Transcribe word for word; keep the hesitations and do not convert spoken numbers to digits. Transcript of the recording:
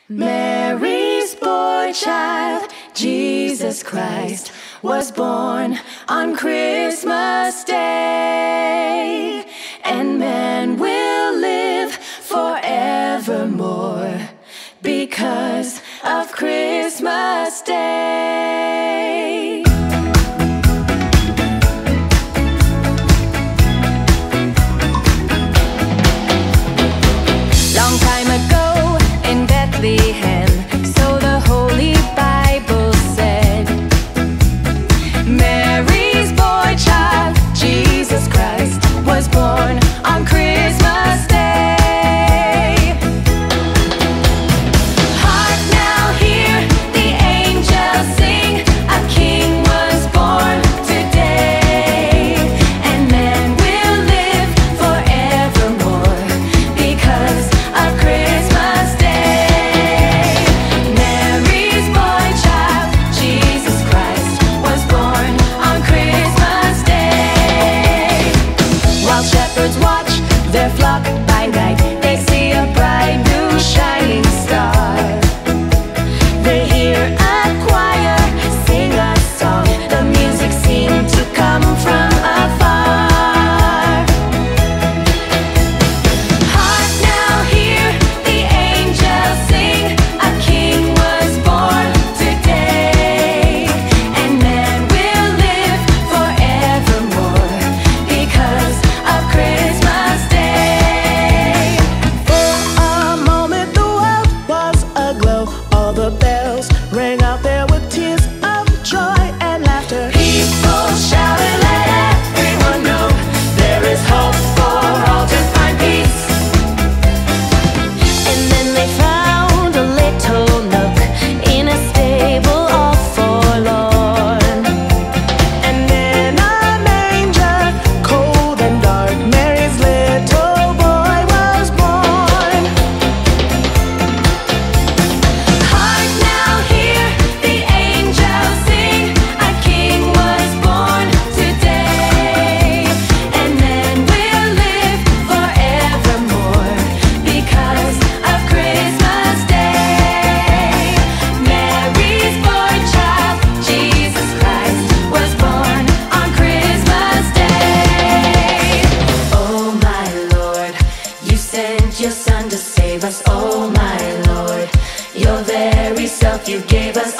Mary's boy child, Jesus Christ, was born on Christmas Day, and man will live forevermore because of Christmas Day. Long time ago in Bethlehem, so the Holy Bible said, Mary's boy child, Jesus Christ, was born on Christmas Day. Hark now, hear the angels sing, a king was born today, and man will live forevermore because of Christmas Day. Mary's boy child, Jesus Christ, was born on Christmas Day. While shepherds watch their flock by night, they see a bright new shining star. They hear a choir sing a song, the music seemed to come from afar. Hark now, hear the angels sing, a king was born today, and man will live forevermore because of Christmas Day. For a moment the world was aglow, all the bells rang out there with tears of joy and laughter. People shouted, let everyone know there is hope for all to find peace. And then they found a little nook in a stable all forlorn, and in a manger, cold and dark, Mary's little boy was born. Hark now, hear the angels sing, a king was born today, and man will live forevermore because of Christmas Day. Mary's boy child, Jesus Christ, was born on Christmas Day. Oh my Lord, you sent your Son to save us. Oh my Lord, your very self you gave us.